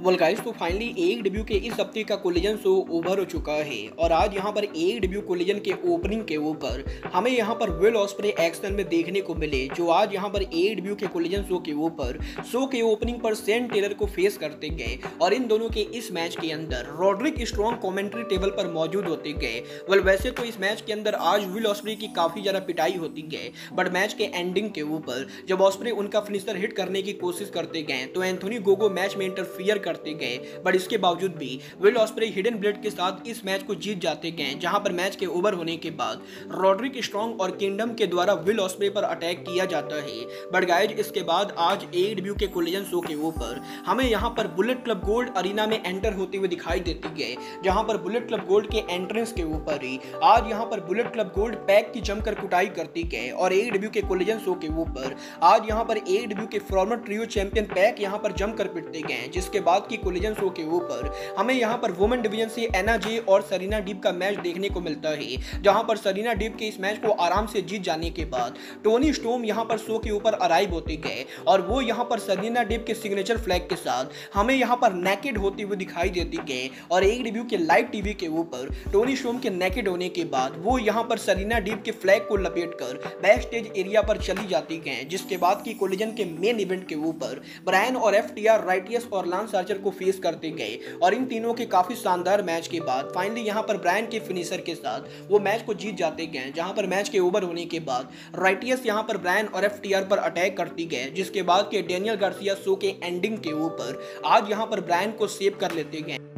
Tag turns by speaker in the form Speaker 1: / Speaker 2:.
Speaker 1: Well guys, तो finally AEW के इस हफ्ते का कोलिजन शो ओवर हो चुका है और आज यहाँ पर AEW कोलिजन के ओपनिंग के ऊपर हमें यहाँ पर विल ऑस्प्रे एक्शन में देखने को मिले, जो आज यहाँ पर AEW के कोलिजन शो के ऊपर शो के ओपनिंग पर सेन टेलर को फेस करते गए और इन दोनों के इस मैच के अंदर रॉड्रिक स्ट्रॉन्ग कमेंट्री टेबल पर मौजूद होते गए। वेल वैसे तो इस मैच के अंदर आज विल ऑस्प्रे की काफी ज्यादा पिटाई होती गई, बट मैच के एंडिंग के ऊपर जब ऑस्प्रे उनका फिनिशर हिट करने की कोशिश करते गए तो एंथोनी गोगो मैच में इंटरफियर करते गए, बट इसके बावजूद भी विल ऑस्प्रे हिडन ब्लेड के साथ इस मैच को जीत जाते गए, जहां पर मैच के ओवर होने के बाद रॉड्रिक स्ट्रॉन्ग और किंगडम के द्वारा विल ऑस्प्रे पर अटैक किया जाता है। बट गाइज, इसके बाद आज AEW के कोलिजन शो के ऊपर हमें यहां पर बुलेट क्लब गोल्ड अरीना में एंटर होते हुए दिखाई देती गए, जहां पर बुलेट क्लब गोल्ड के एंट्रेंस के ऊपर ही आज यहां पर बुलेट क्लब गोल्ड पैक की जमकर कुटाई करती गए और AEW के कोलिजन शो के ऊपर आज यहां पर AEW के फॉर्मर ट्रियो चैंपियन पैक यहां पर जमकर पिटते गए। जिसके बाद की कोलिजन शो के ऊपर हमें यहां पर वुमेन डिवीजन से एना जे और सरीना डीप का मैच देखने को मिलता है, जहां पर सरीना डीप के इस मैच को आराम से जीत जाने के बाद टोनी स्टॉर्म यहां पर शो के ऊपर अराइव होते गए और वो यहां पर सरीना डीप के सिग्नेचर फ्लैग के साथ हमें यहां पर नेकेड होते हुए दिखाई देती गए और AEW के लाइव टीवी के ऊपर टोनी स्टॉर्म के नेकेड होने के बाद वो यहां पर सरीना डीप के फ्लैग को लपेटकर बैक स्टेज एरिया पर चली जाती गए। जिसके बाद की कोलिजन के मेन इवेंट के ऊपर ब्रायन और FTR राइटियस और लांस आर्चर को फेस करते गए और इन तीनों के काफी शानदार मैच के बाद फाइनली यहां पर ब्रायन के फिनिशर के साथ वो मैच को जीत जाते गए, जहां पर मैच के ओवर होने के बाद राइटियस यहां पर ब्रायन और FTR पर अटैक करती गए। जिसके बाद के डेनियल गार्सिया शो के एंडिंग के ऊपर आज यहां पर ब्रायन को सेव कर लेते गए।